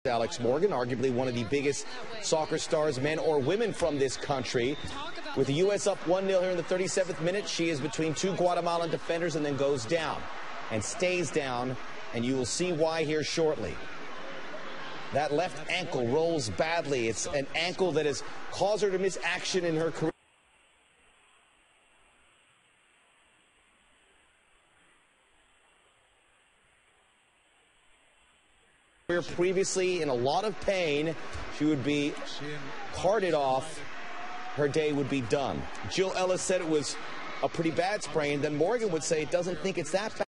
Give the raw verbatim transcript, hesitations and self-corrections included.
Alex Morgan, arguably one of the biggest soccer stars, men or women, from this country. With the U S up one nil here in the thirty-seventh minute, she is between two Guatemalan defenders and then goes down and stays down, and you will see why here shortly. That left ankle rolls badly. It's an ankle that has caused her to miss action in her career. Previously in a lot of pain, she would be carted off. Her day would be done. Jill Ellis said it was a pretty bad sprain. Then Morgan would say it doesn't think it's that bad.